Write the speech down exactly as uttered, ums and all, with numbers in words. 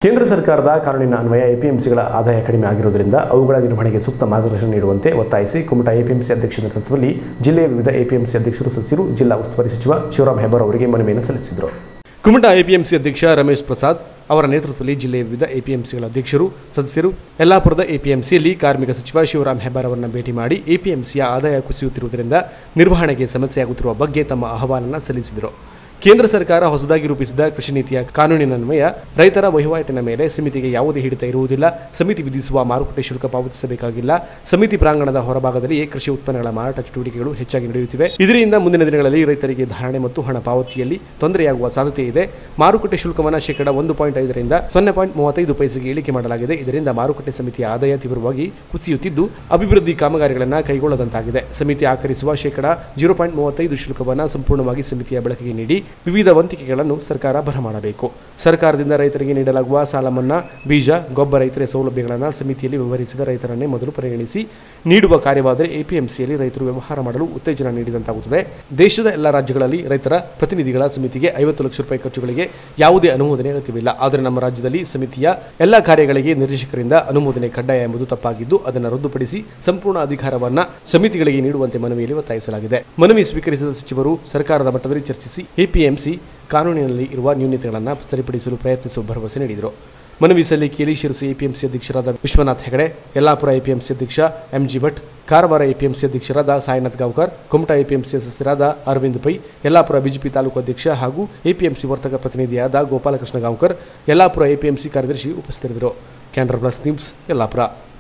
ಕೇಂದ್ರ ಸರ್ಕಾರದ ಕಾನೂನಿನ ಅನ್ವಯ ಎಪಿಎಂಸಿಗಳ ಆದಾಯ ಕಡಿಮೆ ಆಗಿರುವುದರಿಂದ ಅವುಗಳ ನಿರ್ವಹಣೆಗೆ ಸೂಕ್ತ ಮಾರ್ಗದರ್ಶನ ನೀಡುವಂತೆ ಒತ್ತಾಯಿಸಿ ಕುಮಟಾ ಎಪಿಎಂಸಿ ಅಧ್ಯಕ್ಷರ ನೇತೃತ್ವದಲ್ಲಿ ಜಿಲ್ಲೆಯ ವಿವಿಧ ಎಪಿಎಂಸಿ ಅಧ್ಯಕ್ಷರು ಸದಸ್ಯರು ಜಿಲ್ಲಾ ಉಸ್ತುವಾರಿ ಸಚಿವ ಶಿವರಾಮ್ ಹೆಬ್ಬಾರ್ ಅವರಿಗೆ ಮನವಿಯನ್ನು ಸಲ್ಲಿಸಿದರು. ಕುಮಟಾ ಎಪಿಎಂಸಿ ಅಧ್ಯಕ್ಷ ರಮೇಶ್ ಪ್ರಸಾದ್ ಅವರ ನೇತೃತ್ವದಲ್ಲಿ ಜಿಲ್ಲೆಯ ವಿವಿಧ ಎಪಿಎಂಸಿಗಳ ಅಧ್ಯಕ್ಷರು ಸದಸ್ಯರು ಯಲ್ಲಾಪುರದ ಎಪಿಎಂಸಿಯಲ್ಲಿ ಕಾರ್ಮಿಕ ಸಚಿವ ಶಿವರಾಮ್ ಹೆಬ್ಬಾರ್ ಅವರನ್ನು ಭೇಟಿ ಮಾಡಿ ಎಪಿಎಂಸಿಯ ಆದಾಯ ಕುಸಿಯುತ್ತಿರುವುದರಿಂದ ನಿರ್ವಹಣೆಗೆ ಸಮಸ್ಯೆಯಾಗುತ್ತಿರುವ ಬಗ್ಗೆ ತಮ್ಮ ಅಹವಾಲನ್ನು ಸಲ್ಲಿಸಿದರು. ಕೇಂದ್ರ ಸರ್ಕಾರ ಹೊಸದಾಗಿ ರೂಪಿಸಿದ ಕೃಷಿ ನೀತಿಯ ಕಾನೂನಿನನ್ವಯ ರೈತರ ವಹಿವಾಟಿನ ಮೇಲೆ ಸಮಿತಿಗೆ ಯಾವುದೇ ಹಿಡಿತ ಇರುವುದಿಲ್ಲ. ಸಮಿತಿ ವಿಧಿಸುವ ಮಾರುಕಟ್ಟೆ ಶುಲ್ಕ ಪಾವತಿಸಬೇಕಾಗಿಲ್ಲ. ಸಮಿತಿ ಪ್ರಾಂಗಣದ ಹೊರಭಾಗದಲ್ಲಿಯೇ ಕೃಷಿ ಉತ್ಪನ್ನಗಳ ಮಾರಾಟ ಚಟುವಟಿಕೆಗಳು ಹೆಚ್ಚಾಗಿ ನಡೆಯುತ್ತಿವೆ. ಇದರಿಂದ ಮುಂದಿನ ದಿನಗಳಲ್ಲಿ ರೈತರಿಗೆ ಧಾರಣೆ ಮತ್ತು ಹಣ ಪಾವತಿಯಲ್ಲಿ ತೊಂದರೆಯಾಗುವ ಸಾಧ್ಯತೆ ಇದೆ. ಮಾರುಕಟ್ಟೆ ಶುಲ್ಕವನ್ನು ಶೇಕಡ ಒಂದು ಪಾಯಿಂಟ್ ಐದರಿಂದ ಸೊನ್ನೆ ಪಾಯಿಂಟ್ ಮೂವತ್ತೈದು ಪೈಸೆಗೆ ಇಳಿಕೆ ಮಾಡಲಾಗಿದೆ. ಇದರಿಂದ ಮಾರುಕಟ್ಟೆ ಸಮಿತಿಯ ಆದಾಯ ತೀವ್ರವಾಗಿ ಕುಸಿಯುತ್ತಿದ್ದು ಅಭಿವೃದ್ಧಿ ಕಾಮಗಾರಿಗಳನ್ನು ಕೈಗೊಳ್ಳದಂತಾಗಿದೆ. ಸಮಿತಿ ಆಕರಿಸುವ ಶೇಕಡ ಜೀರೋ ಪಾಯಿಂಟ್ ಮೂವತ್ತೈದು ಶುಲ್ಕವನ್ನು ಸಂಪೂರ್ಣವಾಗಿ ಸಮಿತಿಯ ಬಳಕೆಗೆ ನೀಡಿ ವಿವಿಧ ವಂತಿಕೆಗಳನ್ನು ಸರ್ಕಾರ ಬರಮಾಡಬೇಕು. ಸರ್ಕಾರದಿಂದ ರೈತರಿಗೆ ನೀಡಲಾಗುವ ಸಾಲ ಮನ್ನಾ, ಬೀಜ, ಗೊಬ್ಬರ ಇತರೆ ಸೌಲಭ್ಯಗಳನ್ನು ಸಮಿತಿಯಲ್ಲಿ ವಿವರಿಸಿದ ರೈತರನ್ನೇ ಮೊದಲು ಪರಿಗಣಿಸಿ ನೀಡುವ ಕಾರ್ಯವಾದರೆ ಎಪಿಎಂಸಿಯಲ್ಲಿ ರೈತರು ವ್ಯವಹಾರ ಮಾಡಲು ಉತ್ತೇಜನ ನೀಡಿದಂತಾಗುತ್ತದೆ. ದೇಶದ ಎಲ್ಲ ರಾಜ್ಯಗಳಲ್ಲಿ ರೈತರ ಪ್ರತಿನಿಧಿಗಳ ಸಮಿತಿಗೆ ಐವತ್ತು ಲಕ್ಷ ರೂಪಾಯಿ ಖರ್ಚುಗಳಿಗೆ ಯಾವುದೇ ಅನುಮೋದನೆ ಅಗತ್ಯವಿಲ್ಲ. ಆದರೆ ನಮ್ಮ ರಾಜ್ಯದಲ್ಲಿ ಸಮಿತಿಯ ಎಲ್ಲ ಕಾರ್ಯಗಳಿಗೆ ನಿರ್ದೇಶಕರಿಂದ ಅನುಮೋದನೆ ಕಡ್ಡಾಯ ಎಂಬುದು ತಪ್ಪಾಗಿದ್ದು ಅದನ್ನು ರದ್ದುಪಡಿಸಿ ಸಂಪೂರ್ಣ ಅಧಿಕಾರವನ್ನು ಸಮಿತಿಗಳಿಗೆ ನೀಡುವಂತೆ ಮನವಿಯಲ್ಲಿ ಒತ್ತಾಯಿಸಲಾಗಿದೆ. ಮನವಿ ಸ್ವೀಕರಿಸಿದ ಸಚಿವರು ಸರ್ಕಾರದ ಮಟ್ಟದಲ್ಲಿ ಚರ್ಚಿಸಿ ಎಪಿಎಂಸಿ ಕಾನೂನಿನಲ್ಲಿ ಇರುವ ನ್ಯೂನತೆಗಳನ್ನು ಸರಿಪಡಿಸಲು ಪ್ರಯತ್ನಿಸುವ ಭರವಸೆ ನೀಡಿದರು. ಮನವಿ ಸಲ್ಲಿಕೆಯಲ್ಲಿ ಶಿರಸಿ ಎಪಿಎಂಸಿ ಅಧ್ಯಕ್ಷರಾದ ವಿಶ್ವನಾಥ್ ಹೆಗಡೆ, ಯಲ್ಲಾಪುರ ಎಪಿಎಂಸಿ ಅಧ್ಯಕ್ಷ ಎಂಜಿ ಭಟ್, ಕಾರವಾರ ಎಪಿಎಂಸಿ ಅಧ್ಯಕ್ಷರಾದ ಸಾಯಿನಾಥ್ ಗಾಂವ್ಕರ್, ಕುಮಟಾ ಎಪಿಎಂಸಿ ಸದಸ್ಯರಾದ ಅರವಿಂದ್ ಪೈ, ಯಲ್ಲಾಪುರ ಬಿಜೆಪಿ ತಾಲೂಕು ಅಧ್ಯಕ್ಷ ಹಾಗೂ ಎಪಿಎಂಸಿ ವರ್ತಕ ಪ್ರತಿನಿಧಿಯಾದ ಗೋಪಾಲಕೃಷ್ಣ ಗಾಂವ್ಕರ್, ಯಲ್ಲಾಪುರ ಎಪಿಎಂಸಿ ಕಾರ್ಯದರ್ಶಿ ಉಪಸ್ಥಿತರಿದ್ದರು. Canara Plus News, Yellapur.